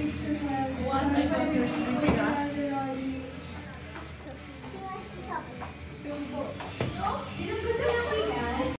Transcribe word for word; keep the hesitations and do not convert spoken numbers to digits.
One, I thought you were sleeping, huh? Still,